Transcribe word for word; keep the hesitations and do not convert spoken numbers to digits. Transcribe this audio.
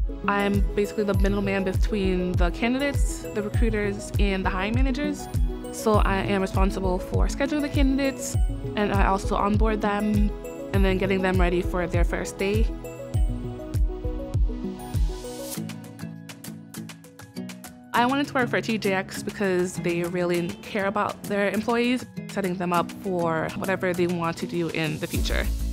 I'm basically the middleman between the candidates, the recruiters, and the hiring managers. So I am responsible for scheduling the candidates, and I also onboard them and then getting them ready for their first day. I wanted to work for T J X because they really care about their employees, setting them up for whatever they want to do in the future.